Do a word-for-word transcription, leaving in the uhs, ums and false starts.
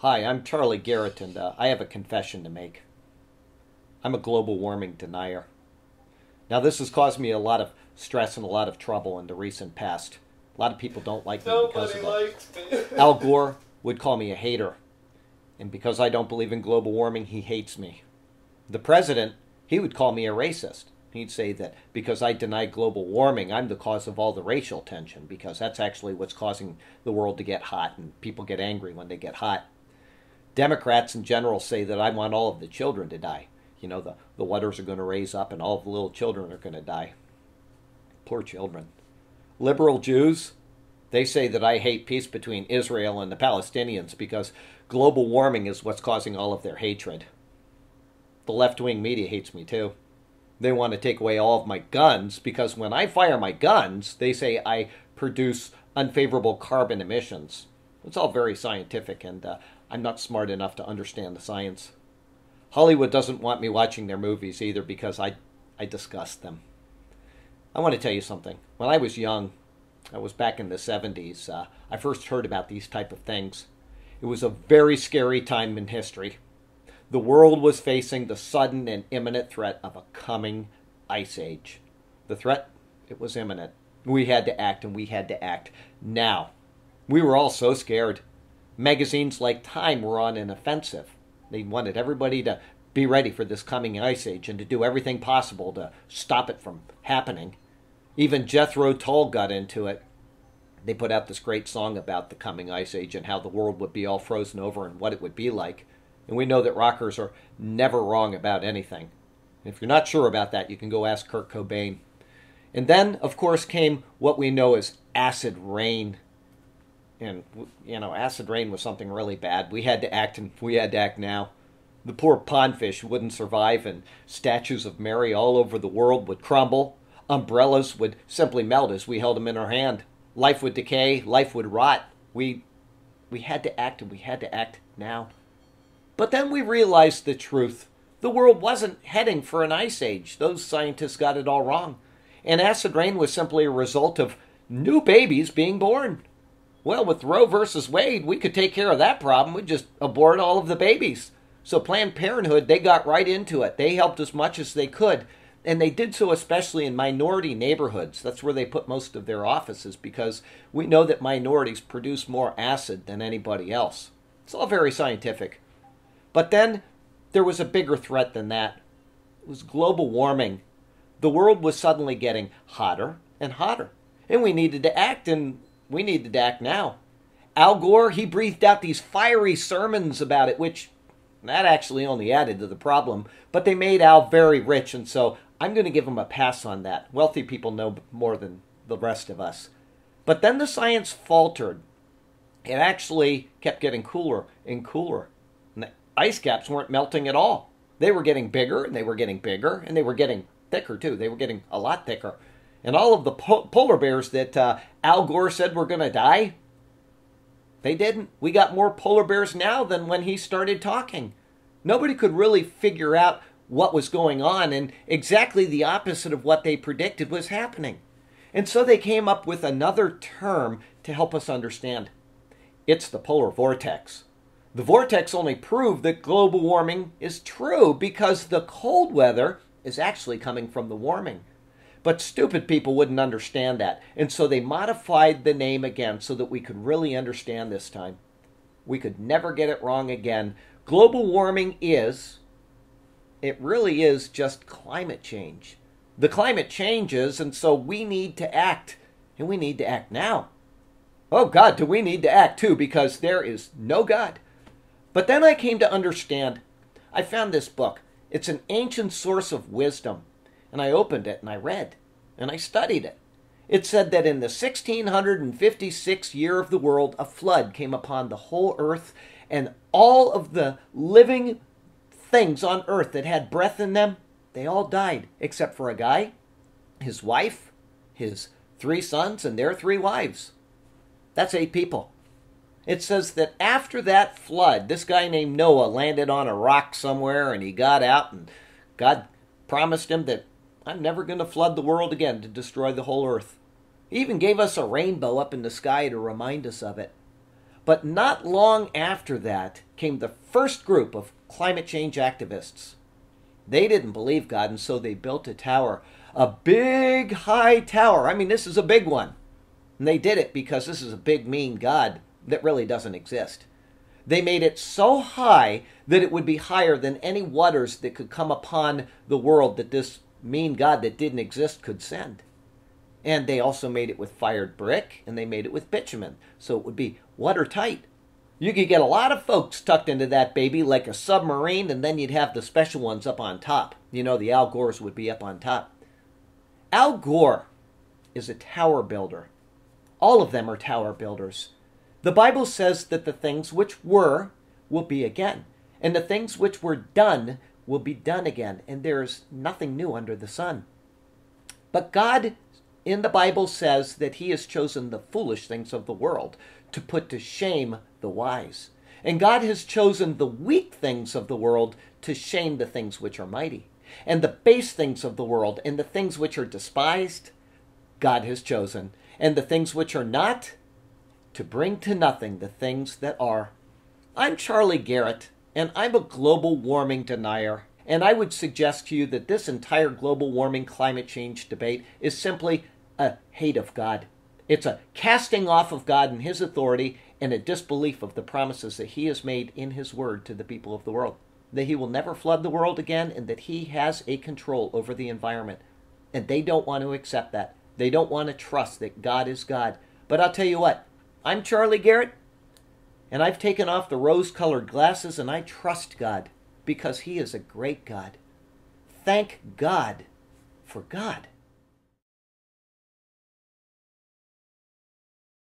Hi, I'm Charlie Garrett, and uh, I have a confession to make. I'm a global warming denier. Now, this has caused me a lot of stress and a lot of trouble in the recent past. A lot of people don't like me because of Nobody it. likes me. Al Gore would call me a hater, and because I don't believe in global warming, he hates me. The president, he would call me a racist. He'd say that because I deny global warming, I'm the cause of all the racial tension, because that's actually what's causing the world to get hot, and people get angry when they get hot. Democrats in general say that I want all of the children to die. You know, the, the waters are going to raise up and all of the little children are going to die. Poor children. Liberal Jews, they say that I hate peace between Israel and the Palestinians because global warming is what's causing all of their hatred. The left-wing media hates me too. They want to take away all of my guns because when I fire my guns, they say I produce unfavorable carbon emissions. It's all very scientific, and uh, I'm not smart enough to understand the science. Hollywood doesn't want me watching their movies either because I, I disgust them. I want to tell you something. When I was young, I was back in the seventies, uh, I first heard about these type of things. It was a very scary time in history. The world was facing the sudden and imminent threat of a coming ice age. The threat, it was imminent. We had to act, and we had to act now. We were all so scared. Magazines like Time were on an offensive. They wanted everybody to be ready for this coming ice age and to do everything possible to stop it from happening. Even Jethro Tull got into it. They put out this great song about the coming ice age and how the world would be all frozen over and what it would be like. And we know that rockers are never wrong about anything. And if you're not sure about that, you can go ask Kurt Cobain. And then, of course, came what we know as acid rain. And, you know, acid rain was something really bad. We had to act, and we had to act now. The poor pondfish wouldn't survive, and statues of Mary all over the world would crumble. Umbrellas would simply melt as we held them in our hand. Life would decay. Life would rot. We, we had to act, and we had to act now. But then we realized the truth. The world wasn't heading for an ice age. Those scientists got it all wrong. And acid rain was simply a result of new babies being born. Well, with Roe versus Wade, we could take care of that problem. We'd just abort all of the babies. So Planned Parenthood, they got right into it. They helped as much as they could. And they did so especially in minority neighborhoods. That's where they put most of their offices because we know that minorities produce more acid than anybody else. It's all very scientific. But then there was a bigger threat than that. It was global warming. The world was suddenly getting hotter and hotter. And we needed to act, and we needed to act now. Al Gore, he breathed out these fiery sermons about it, which that actually only added to the problem. But they made Al very rich, and so I'm going to give him a pass on that. Wealthy people know more than the rest of us. But then the science faltered. It actually kept getting cooler and cooler. And the ice caps weren't melting at all. They were getting bigger, and they were getting bigger, and they were getting thicker, too. They were getting a lot thicker. And all of the po- polar bears that uh, Al Gore said were going to die, they didn't. We got more polar bears now than when he started talking. Nobody could really figure out what was going on, and exactly the opposite of what they predicted was happening. And so they came up with another term to help us understand. It's the polar vortex. The vortex only proved that global warming is true because the cold weather is actually coming from the warming. But stupid people wouldn't understand that, and so they modified the name again so that we could really understand this time. We could never get it wrong again. Global warming is, it really is just climate change. The climate changes, and so we need to act, and we need to act now. Oh God, do we need to act too, because there is no God. But then I came to understand. I found this book. It's an ancient source of wisdom. And I opened it and I read and I studied it. It said that in the sixteen fifty-sixth year of the world, a flood came upon the whole earth, and all of the living things on earth that had breath in them, they all died, except for a guy, his wife, his three sons, and their three wives. That's eight people. It says that after that flood, this guy named Noah landed on a rock somewhere, and he got out, and God promised him that I'm never going to flood the world again to destroy the whole earth. He even gave us a rainbow up in the sky to remind us of it. But not long after that came the first group of climate change activists. They didn't believe God, and so they built a tower, a big high tower. I mean, this is a big one. And they did it because this is a big, mean God that really doesn't exist. They made it so high that it would be higher than any waters that could come upon the world that this mean God that didn't exist could send. And they also made it with fired brick, and they made it with bitumen, so it would be watertight. You could get a lot of folks tucked into that baby like a submarine, and then you'd have the special ones up on top. You know, the Al Gores would be up on top. Al Gore is a tower builder. All of them are tower builders. The Bible says that the things which were will be again, and the things which were done will be done again, and there is nothing new under the sun. But God in the Bible says that he has chosen the foolish things of the world to put to shame the wise. And God has chosen the weak things of the world to shame the things which are mighty. And the base things of the world and the things which are despised, God has chosen. And the things which are not, to bring to nothing the things that are. I'm Charlie Garrett, and I'm a global warming denier. And I would suggest to you that this entire global warming climate change debate is simply a hate of God. It's a casting off of God and his authority and a disbelief of the promises that he has made in his word to the people of the world. That he will never flood the world again and that he has a control over the environment. And they don't want to accept that. They don't want to trust that God is God. But I'll tell you what, I'm Charlie Garrett, and I've taken off the rose-colored glasses and I trust God because he is a great God. Thank God for God.